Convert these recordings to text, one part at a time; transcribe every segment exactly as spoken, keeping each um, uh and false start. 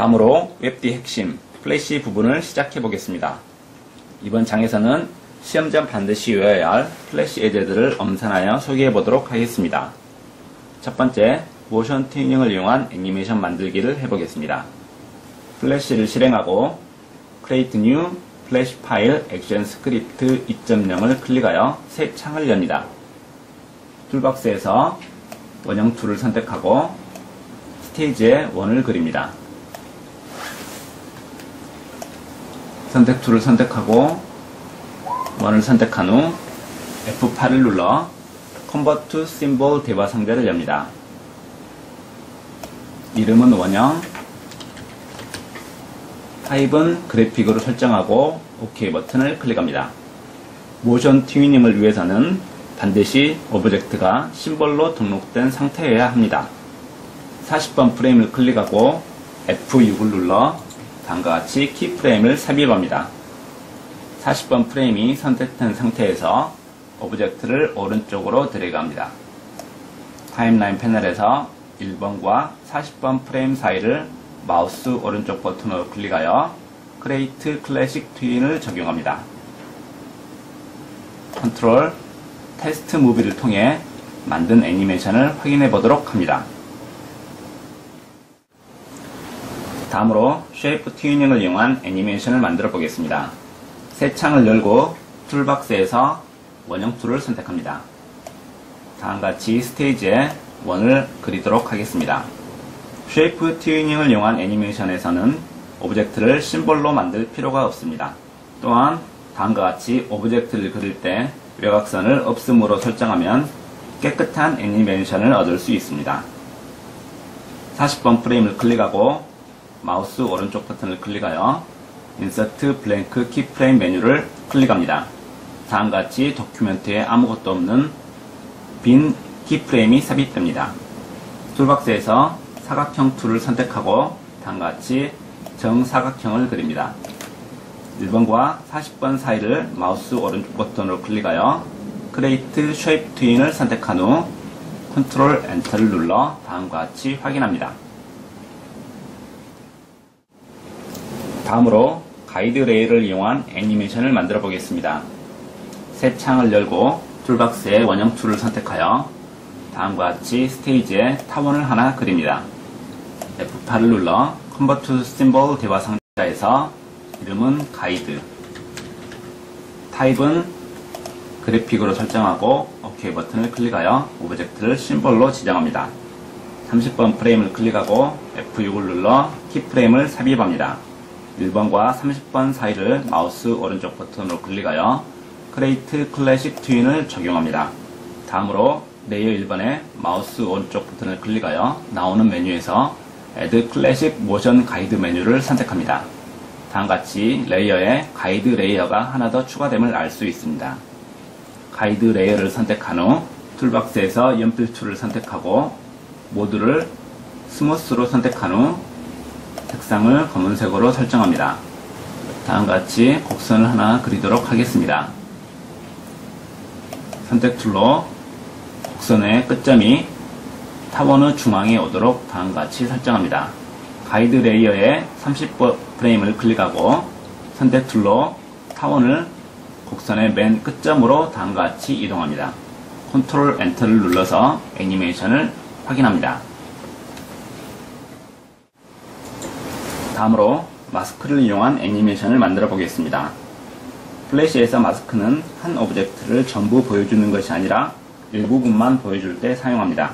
다음으로 웹디 핵심 플래시 부분을 시작해 보겠습니다. 이번 장에서는 시험 전 반드시 외워야 할 플래시 예제들을 엄선하여 소개해 보도록 하겠습니다. 첫 번째, 모션 튜닝을 이용한 애니메이션 만들기를 해보겠습니다. 플래시를 실행하고 Create New Flash File Action Script 이 점 영을 클릭하여 새 창을 엽니다. 툴박스에서 원형 툴을 선택하고 스테이지에 원을 그립니다. 선택 툴을 선택하고 원을 선택한 후 에프 팔을 눌러 Convert to Symbol 대화 상자를 엽니다. 이름은 원형, 타입은 그래픽으로 설정하고 OK 버튼을 클릭합니다. 모션 튜닝을 위해서는 반드시 오브젝트가 심벌로 등록된 상태여야 합니다. 사십 번 프레임을 클릭하고 에프 육을 눌러 다음과 같이 키프레임을 삽입합니다. 사십 번 프레임이 선택된 상태에서 오브젝트를 오른쪽으로 드래그합니다. 타임라인 패널에서 일 번과 사십 번 프레임 사이를 마우스 오른쪽 버튼으로 클릭하여 Create Classic Twin을 적용합니다. 컨트롤 테스트 무비를 통해 만든 애니메이션을 확인해 보도록 합니다. 다음으로 쉐이프 튜닝을 이용한 애니메이션을 만들어 보겠습니다. 새 창을 열고 툴박스에서 원형 툴을 선택합니다. 다음같이 스테이지에 원을 그리도록 하겠습니다. 쉐이프 튜닝을 이용한 애니메이션에서는 오브젝트를 심볼로 만들 필요가 없습니다. 또한 다음과 같이 오브젝트를 그릴 때 외곽선을 없음으로 설정하면 깨끗한 애니메이션을 얻을 수 있습니다. 사십 번 프레임을 클릭하고 마우스 오른쪽 버튼을 클릭하여 Insert Blank Keyframe 메뉴를 클릭합니다. 다음과 같이 도큐멘트에 아무것도 없는 빈 키프레임이 삽입됩니다. 툴박스에서 사각형 툴을 선택하고 다음과 같이 정사각형을 그립니다. 일 번과 사십 번 사이를 마우스 오른쪽 버튼으로 클릭하여 Create Shape Twin을 선택한 후 Ctrl Enter를 눌러 다음과 같이 확인합니다. 다음으로 가이드 레일을 이용한 애니메이션을 만들어 보겠습니다. 새 창을 열고 툴박스의 원형 툴을 선택하여 다음과 같이 스테이지에 타원을 하나 그립니다. 에프 팔을 눌러 Convert to Symbol 대화 상자에서 이름은 가이드, 타입은 그래픽으로 설정하고 OK 버튼을 클릭하여 오브젝트를 심볼로 지정합니다. 삼십 번 프레임을 클릭하고 에프 육을 눌러 키프레임을 삽입합니다. 일 번과 삼십 번 사이를 마우스 오른쪽 버튼으로 클릭하여 Create Classic Twin을 적용합니다. 다음으로 레이어 일 번에 마우스 오른쪽 버튼을 클릭하여 나오는 메뉴에서 Add Classic Motion Guide 메뉴를 선택합니다. 다음같이 레이어에 가이드 레이어가 하나 더 추가됨을 알 수 있습니다. 가이드 레이어를 선택한 후 툴박스에서 연필 툴을 선택하고 모드를 스무스로 선택한 후 색상을 검은색으로 설정합니다. 다음같이 곡선을 하나 그리도록 하겠습니다. 선택 툴로 곡선의 끝점이 타원의 중앙에 오도록 다음같이 설정합니다. 가이드 레이어에 삼십 번 프레임을 클릭하고 선택 툴로 타원을 곡선의 맨 끝점으로 다음과 같이 이동합니다. 컨트롤 엔터를 눌러서 애니메이션을 확인합니다. 다음으로 마스크를 이용한 애니메이션을 만들어 보겠습니다. 플래시에서 마스크는 한 오브젝트를 전부 보여주는 것이 아니라 일부분만 보여줄 때 사용합니다.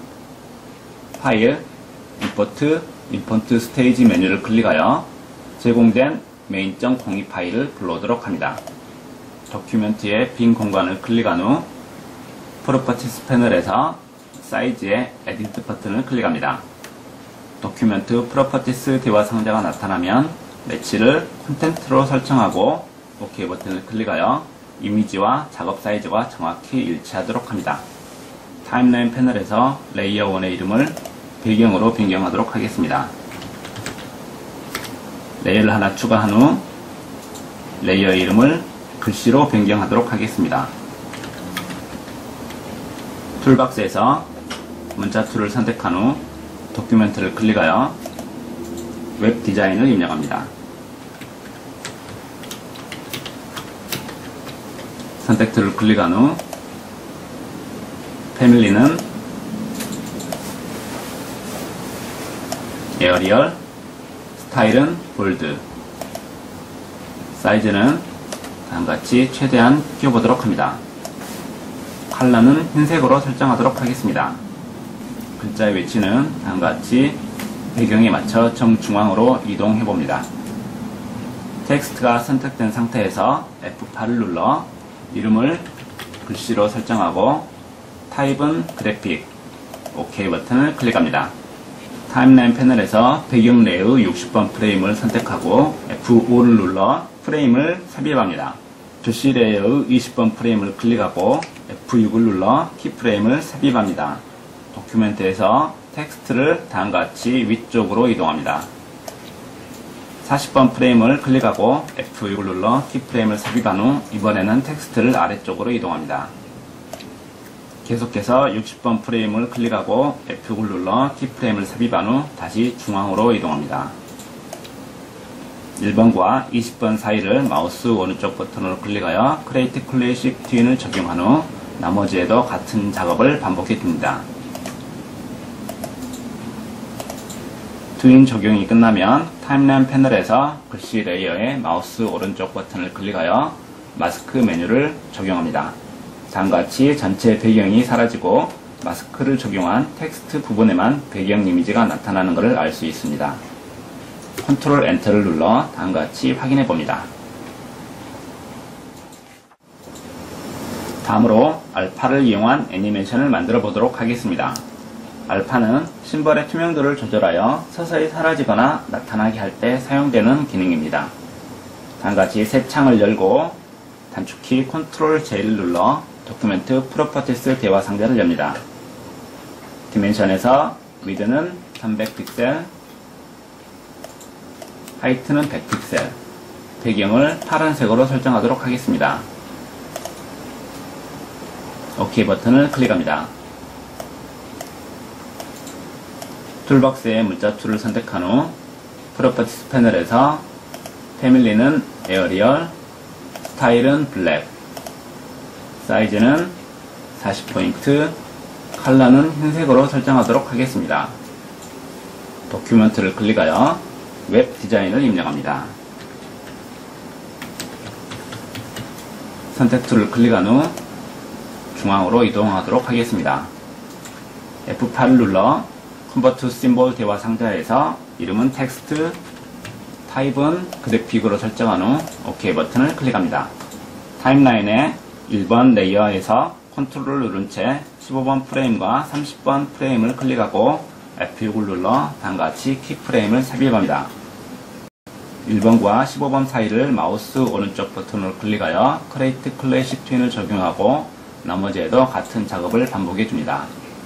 파일, 임포트, 임포트 스테이지 메뉴를 클릭하여 제공된 메인.공이 파일을 불러오도록 합니다. 도큐멘트의 빈 공간을 클릭한 후 프로퍼티스 패널에서 사이즈의 에디트 버튼을 클릭합니다. 도큐멘트 프로퍼티스 대화 상자가 나타나면 매치를 콘텐트로 설정하고 OK 버튼을 클릭하여 이미지와 작업 사이즈가 정확히 일치하도록 합니다. 타임라인 패널에서 레이어 일의 이름을 배경으로 변경하도록 하겠습니다. 레이어를 하나 추가한 후 레이어 이름을 글씨로 변경하도록 하겠습니다. 툴박스에서 문자 툴을 선택한 후 도큐멘트를 클릭하여 웹 디자인을 입력합니다. 선택 툴을 클릭한 후 패밀리는 에어리얼, 스타일은 볼드, 사이즈는 다음같이 최대한 키워보도록 합니다. 컬러는 흰색으로 설정하도록 하겠습니다. 글자의 위치는 다음같이 배경에 맞춰 정중앙으로 이동해봅니다. 텍스트가 선택된 상태에서 에프 팔을 눌러 이름을 글씨로 설정하고 타입은 그래픽, OK 버튼을 클릭합니다. 타임라인 패널에서 배경 레이의 육십 번 프레임을 선택하고 에프 오를 눌러 프레임을 삽입합니다. 글씨 레이의 이십 번 프레임을 클릭하고 에프 육을 눌러 키프레임을 삽입합니다. 도큐멘트에서 텍스트를 다음같이 위쪽으로 이동합니다. 사십 번 프레임을 클릭하고 에프 육을 눌러 키프레임을 삽입한 후 이번에는 텍스트를 아래쪽으로 이동합니다. 계속해서 육십 번 프레임을 클릭하고 에프 육을 눌러 키프레임을 삽입한 후 다시 중앙으로 이동합니다. 일 번과 이십 번 사이를 마우스 오른쪽 버튼으로 클릭하여 크리에이트 클래식 트윈을 적용한 후 나머지에도 같은 작업을 반복해 줍니다. 트윈 적용이 끝나면 타임라인 패널에서 글씨 레이어에 마우스 오른쪽 버튼을 클릭하여 마스크 메뉴를 적용합니다. 다음같이 전체 배경이 사라지고 마스크를 적용한 텍스트 부분에만 배경 이미지가 나타나는 것을 알 수 있습니다. 컨트롤 엔터를 눌러 다음같이 확인해 봅니다. 다음으로 알파를 이용한 애니메이션을 만들어 보도록 하겠습니다. 알파는 심벌의 투명도를 조절하여 서서히 사라지거나 나타나게 할 때 사용되는 기능입니다. 다음같이 새 창을 열고 단축키 컨트롤 제이를 눌러 도큐멘트 프로퍼티스 대화 상자를 엽니다. 디멘션에서 위드는 삼백 픽셀, 하이트는 백 픽셀, 배경을 파란색으로 설정하도록 하겠습니다. OK 버튼을 클릭합니다. 툴박스의 문자 툴을 선택한 후 프로퍼티스 패널에서 패밀리는 에어리얼, 스타일은 블랙, 사이즈는 사십 포인트, 컬러는 흰색으로 설정하도록 하겠습니다. 도큐멘트를 클릭하여 웹 디자인을 입력합니다. 선택 툴을 클릭한 후 중앙으로 이동하도록 하겠습니다. 에프 팔을 눌러 컨버트 심볼 대화 상자에서 이름은 텍스트, 타입은 그래픽으로 설정한 후 OK 버튼을 클릭합니다. 타임라인에 일 번 레이어에서 컨트롤을 누른 채 십오 번 프레임과 삼십 번 프레임을 클릭하고 에프 육을 눌러 다음같이 키프레임을 삽입합니다. 일 번과 십오 번 사이를 마우스 오른쪽 버튼으로 클릭하여 크리에이트 클래식 트윈을 적용하고 나머지에도 같은 작업을 반복해 줍니다.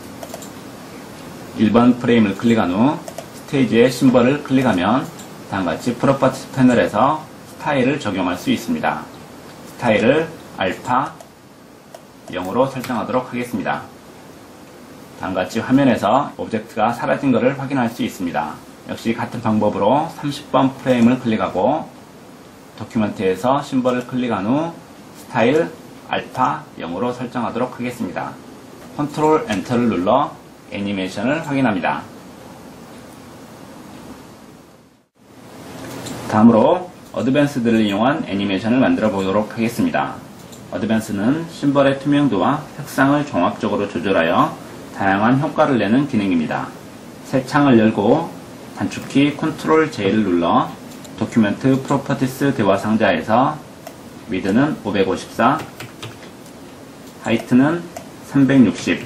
일 번 프레임을 클릭한 후 스테이지의 심벌을 클릭하면 다음같이 프로퍼티 패널에서 스타일을 적용할 수 있습니다. 스타일을 알파 영으로 설정하도록 하겠습니다. 다음같이 화면에서 오브젝트가 사라진 것을 확인할 수 있습니다. 역시 같은 방법으로 삼십 번 프레임을 클릭하고 도큐멘트에서 심벌을 클릭한 후 스타일 알파 영으로 설정하도록 하겠습니다. 컨트롤 엔터를 눌러 애니메이션을 확인합니다. 다음으로 어드밴스드를 이용한 애니메이션을 만들어 보도록 하겠습니다. 어드밴스는 심벌의 투명도와 색상을 종합적으로 조절하여 다양한 효과를 내는 기능입니다. 새 창을 열고 단축키 컨트롤 제이를 눌러 도큐멘트 프로퍼티스 대화 상자에서 위드는 오백오십사, 하이트는 삼백육십,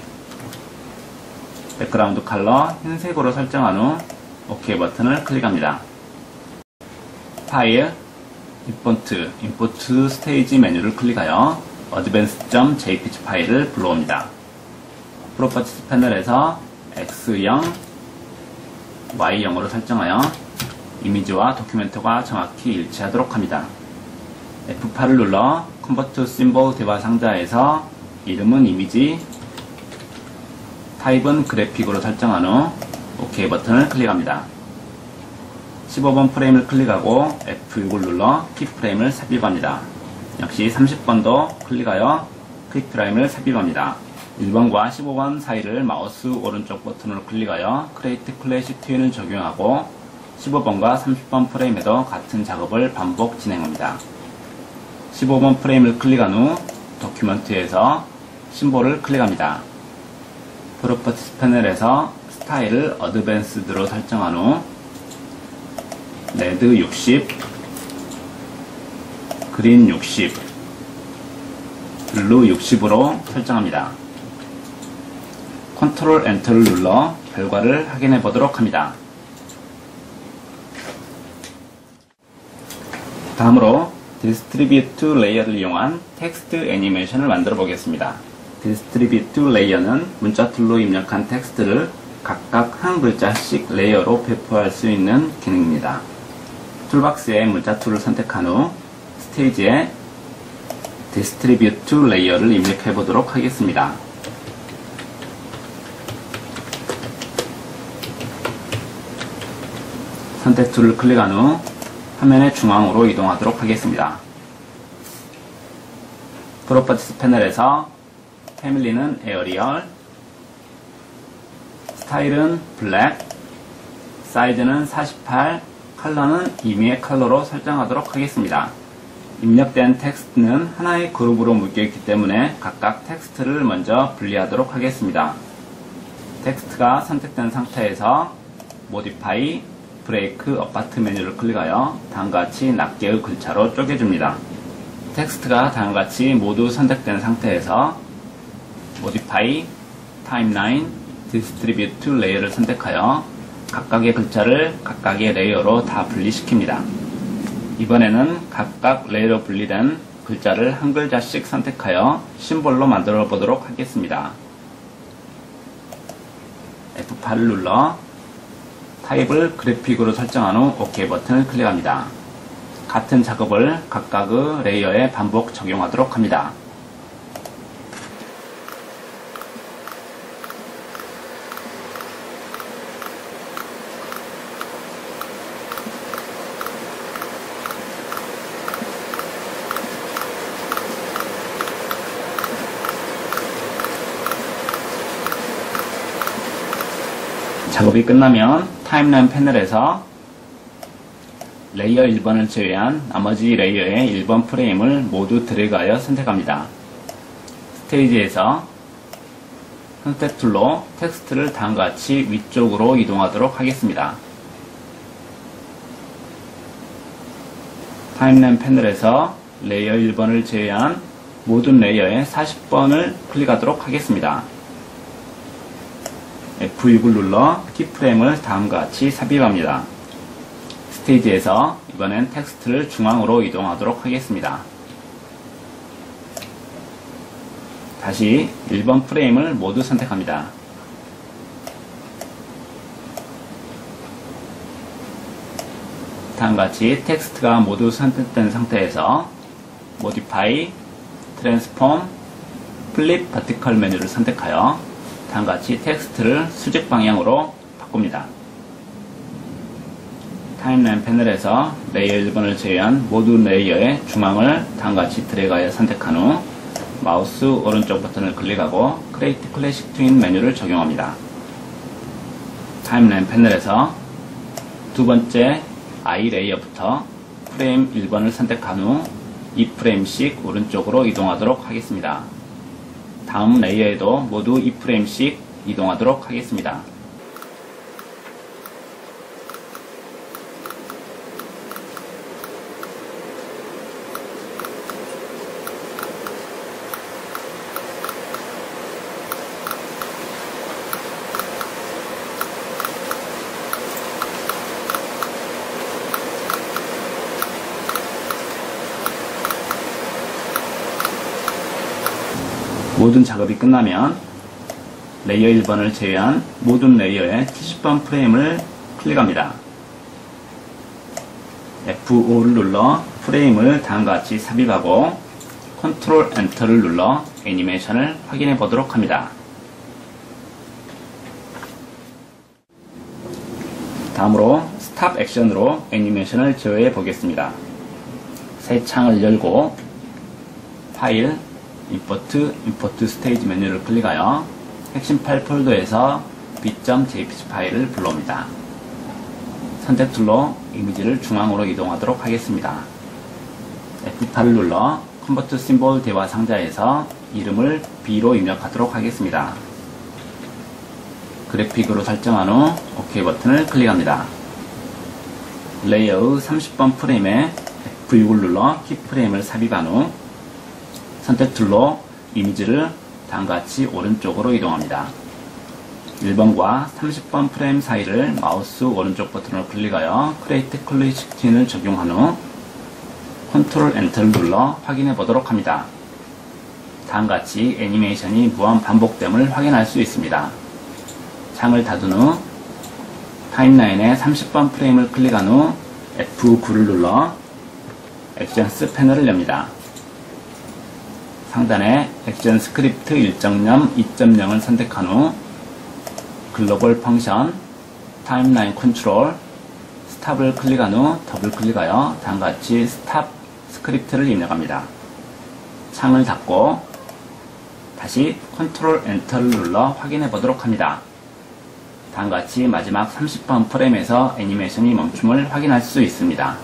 백그라운드 컬러 흰색으로 설정한 후 OK 버튼을 클릭합니다. 파일, 임포트, 임포트 스테이지 메뉴를 클릭하여 advanced.jpg 파일을 불러옵니다. 프로퍼티스 패널에서 엑스 영, 와이 영으로 설정하여 이미지와 도큐멘트가 정확히 일치하도록 합니다. 에프 팔을 눌러 컨버트 심볼 대화 상자에서 이름은 이미지, 타입은 그래픽으로 설정한 후 OK 버튼을 클릭합니다. 십오 번 프레임을 클릭하고 에프 육을 눌러 키프레임을 삽입합니다. 역시 삼십 번도 클릭하여 키프레임을 삽입합니다. 일 번과 십오 번 사이를 마우스 오른쪽 버튼으로 클릭하여 크리에이트 클래식 튠을 적용하고 십오 번과 삼십 번 프레임에도 같은 작업을 반복 진행합니다. 십오 번 프레임을 클릭한 후 도큐먼트에서 심볼을 클릭합니다. 프로퍼티스 패널에서 스타일을 어드밴스드로 설정한 후 레드 육십, 그린 육십, 블루 육십으로 설정합니다. 컨트롤 엔터를 눌러 결과를 확인해 보도록 합니다. 다음으로 디스트리뷰트 레이어를 이용한 텍스트 애니메이션을 만들어 보겠습니다. 디스트리뷰트 레이어는 문자 툴로 입력한 텍스트를 각각 한 글자씩 레이어로 배포할 수 있는 기능입니다. 툴박스에 문자 툴을 선택한 후 스테이지에 디스트리뷰트 레이어를 입력해 보도록 하겠습니다. 선택 툴을 클릭한 후 화면의 중앙으로 이동하도록 하겠습니다. 프로퍼티스 패널에서 패밀리는 에어리얼, 스타일은 블랙, 사이즈는 사십팔, 컬러는 임의의 컬러로 설정하도록 하겠습니다. 입력된 텍스트는 하나의 그룹으로 묶여있기 때문에 각각 텍스트를 먼저 분리하도록 하겠습니다. 텍스트가 선택된 상태에서 모디파이, 브레이크, 어파트 메뉴를 클릭하여 다음과 같이 낱개의 글자로 쪼개줍니다. 텍스트가 다음과 같이 모두 선택된 상태에서 모디파이, 타임라인, 디스트리뷰트 레이어를 선택하여 각각의 글자를 각각의 레이어로 다 분리시킵니다. 이번에는 각각 레이어로 분리된 글자를 한 글자씩 선택하여 심볼로 만들어 보도록 하겠습니다. 에프 팔을 눌러 타입을 그래픽으로 설정한 후 OK 버튼을 클릭합니다. 같은 작업을 각각의 레이어에 반복 적용하도록 합니다. 작업이 끝나면 타임라인 패널에서 레이어 일 번을 제외한 나머지 레이어의 일 번 프레임을 모두 드래그하여 선택합니다. 스테이지에서 선택 툴로 텍스트를 다음과 같이 위쪽으로 이동하도록 하겠습니다. 타임라인 패널에서 레이어 일 번을 제외한 모든 레이어의 사십 번을 클릭하도록 하겠습니다. 에프 육을 눌러 키프레임을 다음과 같이 삽입합니다. 스테이지에서 이번엔 텍스트를 중앙으로 이동하도록 하겠습니다. 다시 일 번 프레임을 모두 선택합니다. 다음과 같이 텍스트가 모두 선택된 상태에서 모디파이, 트랜스폼, 플립 버티컬 메뉴를 선택하여 다음과 같이 텍스트를 수직 방향으로 바꿉니다. 타임라인 패널에서 레이어 일 번을 제외한 모든 레이어의 중앙을 다음과 같이 드래그하여 선택한 후 마우스 오른쪽 버튼을 클릭하고 크리에이트 클래식 튠 메뉴를 적용합니다. 타임라인 패널에서 두 번째 I 레이어부터 프레임 일 번을 선택한 후 이 프레임씩 오른쪽으로 이동하도록 하겠습니다. 다음 레이어에도 모두 이 프레임씩 이동하도록 하겠습니다. 모든 작업이 끝나면 레이어 일 번을 제외한 모든 레이어의 칠십 번 프레임을 클릭합니다. 에프 오를 눌러 프레임을 다음과 같이 삽입하고 컨트롤 엔터를 눌러 애니메이션을 확인해 보도록 합니다. 다음으로 스탑 액션으로 애니메이션을 제어해 보겠습니다. 새 창을 열고 파일, 임포트, 임포트 스테이지 메뉴를 클릭하여 핵심 파일 폴더에서 비.제이피지 파일을 불러옵니다. 선택 툴로 이미지를 중앙으로 이동하도록 하겠습니다. 에프 팔을 눌러 컨버트 심볼 대화 상자에서 이름을 B로 입력하도록 하겠습니다. 그래픽으로 설정한 후 OK 버튼을 클릭합니다. 레이어의 삼십 번 프레임에 에프 육을 눌러 키프레임을 삽입한 후 선택 툴로 이미지를 다음과 같이 오른쪽으로 이동합니다. 일 번과 삼십 번 프레임 사이를 마우스 오른쪽 버튼으로 클릭하여 크리에이트 컬러 스킨을 적용한 후 컨트롤 엔터를 눌러 확인해 보도록 합니다. 다음과 같이 애니메이션이 무한 반복됨을 확인할 수 있습니다. 창을 닫은 후 타임라인에 삼십 번 프레임을 클릭한 후 에프 구를 눌러 액션스 패널을 엽니다. 상단에 액션 스크립트 일 점 영, 이 점 영을 선택한 후 글로벌 펑션, 타임라인 컨트롤, 스탑을 클릭한 후 더블 클릭하여 다음과 같이 스탑 스크립트를 입력합니다. 창을 닫고 다시 컨트롤 엔터를 눌러 확인해 보도록 합니다. 다음과 같이 마지막 삼십 번 프레임에서 애니메이션이 멈춤을 확인할 수 있습니다.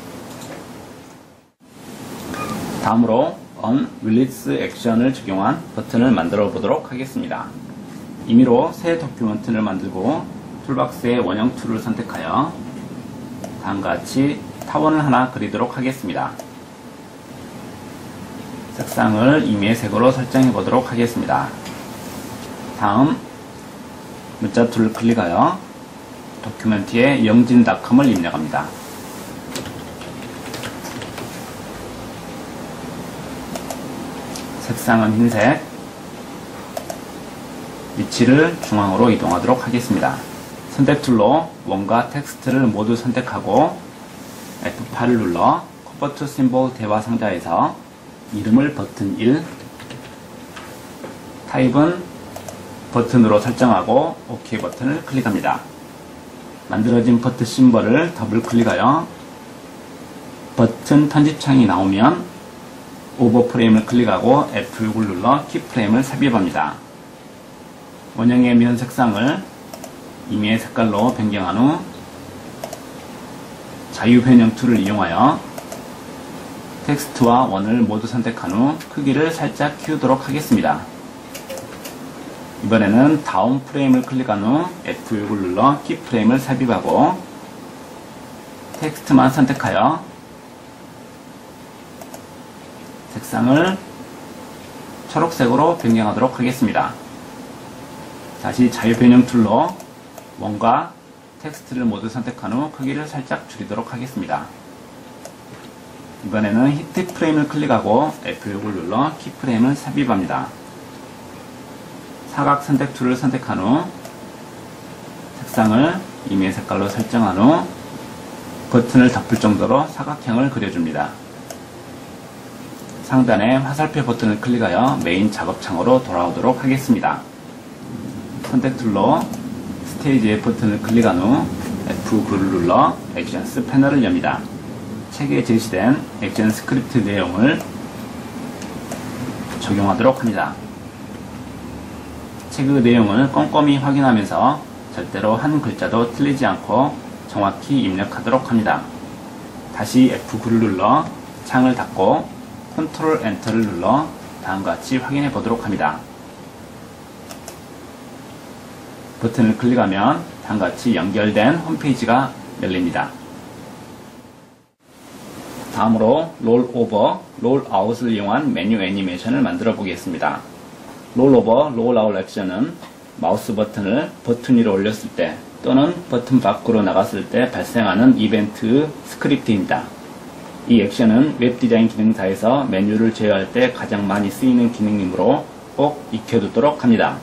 다음으로 On Release 액션을 적용한 버튼을 만들어 보도록 하겠습니다. 임의로 새 도큐먼트를 만들고 툴박스의 원형 툴을 선택하여 다음과 같이 타원을 하나 그리도록 하겠습니다. 색상을 임의의 색으로 설정해 보도록 하겠습니다. 다음 문자 툴을 클릭하여 도큐멘트에 영진닷컴을 입력합니다. 색상은 흰색, 위치를 중앙으로 이동하도록 하겠습니다. 선택 툴로 원과 텍스트를 모두 선택하고 에프 팔을 눌러 컨버트 심볼 대화 상자에서 이름을 버튼 일, 타입은 버튼으로 설정하고 OK 버튼을 클릭합니다. 만들어진 버튼 심볼을 더블 클릭하여 버튼 편집창이 나오면 오버 프레임을 클릭하고 에프 육을 눌러 키프레임을 삽입합니다. 원형의 면 색상을 임의의 색깔로 변경한 후 자유 변형 툴을 이용하여 텍스트와 원을 모두 선택한 후 크기를 살짝 키우도록 하겠습니다. 이번에는 다운 프레임을 클릭한 후 에프 육을 눌러 키프레임을 삽입하고 텍스트만 선택하여 색상을 초록색으로 변경하도록 하겠습니다. 다시 자유 변형 툴로 원과 텍스트를 모두 선택한 후 크기를 살짝 줄이도록 하겠습니다. 이번에는 히트 프레임을 클릭하고 에프 육을 눌러 키프레임을 삽입합니다. 사각 선택 툴을 선택한 후 색상을 임의의 색깔로 설정한 후 버튼을 덮을 정도로 사각형을 그려줍니다. 상단에 화살표 버튼을 클릭하여 메인 작업창으로 돌아오도록 하겠습니다. 선택 툴로 스테이지의 버튼을 클릭한 후 에프 구를 눌러 액션스 패널을 엽니다. 책에 제시된 액션 스크립트 내용을 적용하도록 합니다. 책의 내용을 꼼꼼히 확인하면서 절대로 한 글자도 틀리지 않고 정확히 입력하도록 합니다. 다시 에프 구를 눌러 창을 닫고 컨트롤 엔터를 눌러 다음과 같이 확인해 보도록 합니다. 버튼을 클릭하면 다음과 같이 연결된 홈페이지가 열립니다. 다음으로 롤 오버, 롤 아웃을 이용한 메뉴 애니메이션을 만들어 보겠습니다. 롤 오버, 롤 아웃 액션은 마우스 버튼을 버튼 위로 올렸을 때 또는 버튼 밖으로 나갔을 때 발생하는 이벤트 스크립트입니다. 이 액션은 웹 디자인 기능사에서 메뉴를 제어할 때 가장 많이 쓰이는 기능이므로 꼭 익혀두도록 합니다.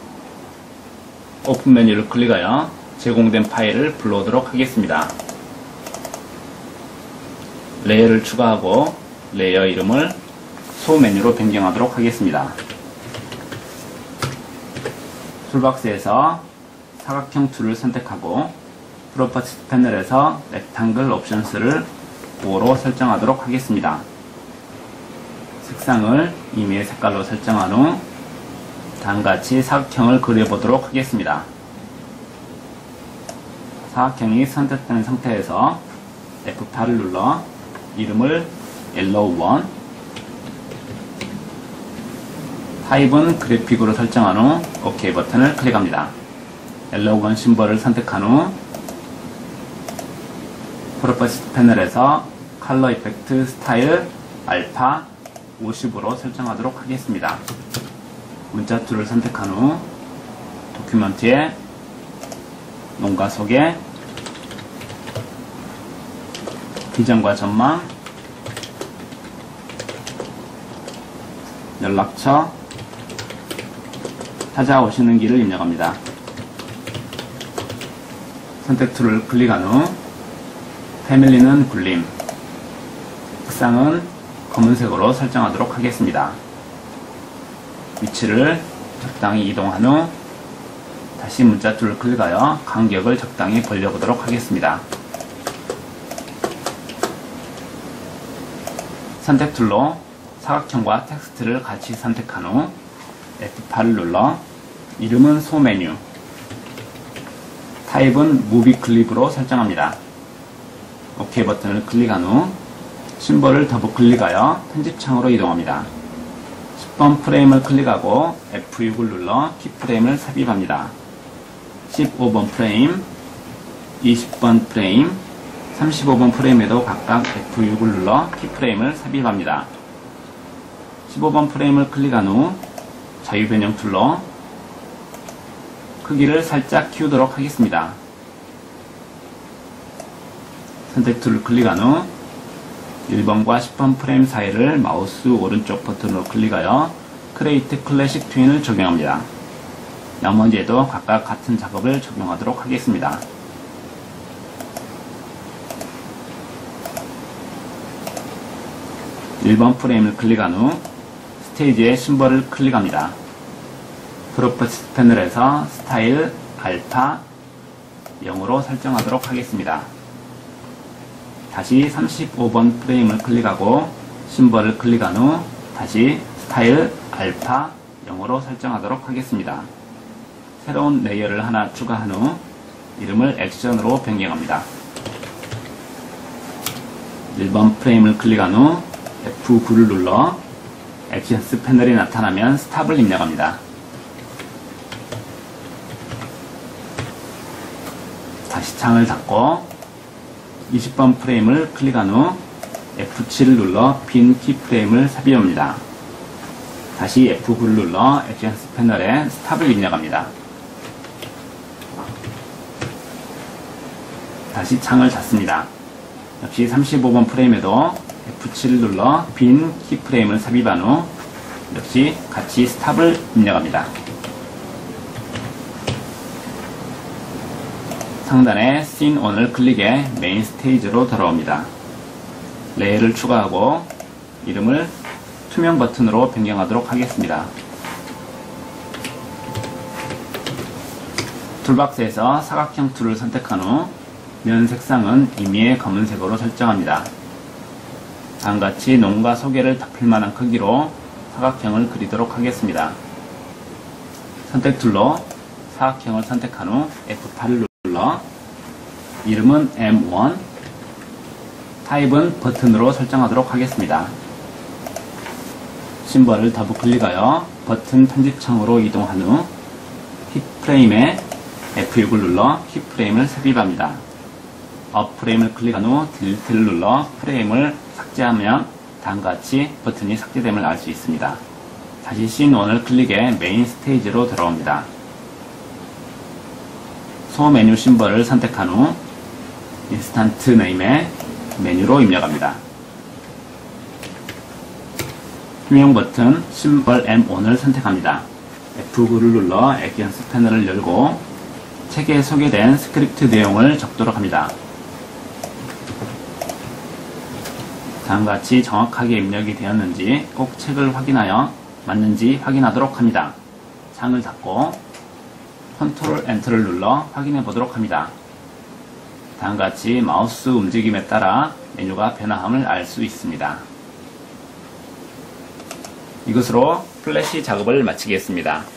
오픈 메뉴를 클릭하여 제공된 파일을 불러오도록 하겠습니다. 레이어를 추가하고 레이어 이름을 소 메뉴로 변경하도록 하겠습니다. 툴박스에서 사각형 툴을 선택하고 프로퍼티스 패널에서 렉탱글 옵션스를 오로 설정하도록 하겠습니다. 색상을 임의의 색깔로 설정한 후 다음같이 사각형을 그려보도록 하겠습니다. 사각형이 선택된 상태에서 에프 팔을 눌러 이름을 옐로우 원, 타입은 그래픽으로 설정한 후 OK 버튼을 클릭합니다. 옐로우 원 심벌을 선택한 후 프로퍼티스 패널에서 컬러 이펙트 스타일 알파 오십으로 설정하도록 하겠습니다. 문자 툴을 선택한 후 도큐먼트에 농가 소개, 비전과 전망, 연락처, 찾아오시는 길을 입력합니다. 선택 툴을 클릭한 후 패밀리는 굴림, 색상은 검은색으로 설정하도록 하겠습니다. 위치를 적당히 이동한 후 다시 문자 툴을 클릭하여 간격을 적당히 벌려보도록 하겠습니다. 선택 툴로 사각형과 텍스트를 같이 선택한 후 에프 팔을 눌러 이름은 소메뉴, 타입은 무비 클립으로 설정합니다. OK 버튼을 클릭한 후 심벌을 더블 클릭하여 편집창으로 이동합니다. 십 번 프레임을 클릭하고 에프 육을 눌러 키프레임을 삽입합니다. 십오 번 프레임, 이십 번 프레임, 삼십오 번 프레임에도 각각 에프 육을 눌러 키프레임을 삽입합니다. 십오 번 프레임을 클릭한 후 자유 변형 툴로 크기를 살짝 키우도록 하겠습니다. 선택 툴을 클릭한 후 일 번과 십 번 프레임 사이를 마우스 오른쪽 버튼으로 클릭하여 크레이트 클래식 트윈을 적용합니다. 나머지에도 각각 같은 작업을 적용하도록 하겠습니다. 일 번 프레임을 클릭한 후 스테이지의 심벌을 클릭합니다. 프로퍼티스 패널에서 스타일 알파 영으로 설정하도록 하겠습니다. 다시 삼십오 번 프레임을 클릭하고 심벌을 클릭한 후 다시 스타일 알파 영으로 설정하도록 하겠습니다. 새로운 레이어를 하나 추가한 후 이름을 액션으로 변경합니다. 일 번 프레임을 클릭한 후 에프 구를 눌러 액션스 패널이 나타나면 스탑을 입력합니다. 다시 창을 닫고 이십 번 프레임을 클릭한 후 에프 칠을 눌러 빈 키프레임을 삽입합니다. 다시 에프 구를 눌러 액션스 패널에 스탑을 입력합니다. 다시 창을 닫습니다. 역시 삼십오 번 프레임에도 에프 칠을 눌러 빈 키프레임을 삽입한 후 역시 같이 스탑을 입력합니다. 상단에 씬 원을 클릭해 메인 스테이지로 돌아옵니다. 레이어를 추가하고 이름을 투명 버튼으로 변경하도록 하겠습니다. 툴박스에서 사각형 툴을 선택한 후 면 색상은 임의의 검은색으로 설정합니다. 다음같이 농가 소개를 덮을 만한 크기로 사각형을 그리도록 하겠습니다. 선택 툴로 사각형을 선택한 후 에프 팔을 눌러 이름은 엠 원, 타입은 버튼으로 설정하도록 하겠습니다. 심벌을 더블 클릭하여 버튼 편집창으로 이동한 후 키프레임에 에프 육을 눌러 키프레임을 삽입합니다. 업 프레임을 클릭한 후 딜리트를 눌러 프레임을 삭제하면 다음같이 버튼이 삭제됨을 알 수 있습니다. 다시 씬 원을 클릭해 메인 스테이지로 돌아옵니다. 소 메뉴 심벌을 선택한 후 인스턴트 네임에 메뉴로 입력합니다. 투명 버튼 심벌 엠 원을 선택합니다. 에프 구를 눌러 액션스 패널을 열고 책에 소개된 스크립트 내용을 적도록 합니다. 다음같이 정확하게 입력이 되었는지 꼭 책을 확인하여 맞는지 확인하도록 합니다. 창을 닫고 컨트롤 엔터를 눌러 확인해 보도록 합니다. 다음과 같이 마우스 움직임에 따라 메뉴가 변화함을 알 수 있습니다. 이것으로 플래시 작업을 마치겠습니다.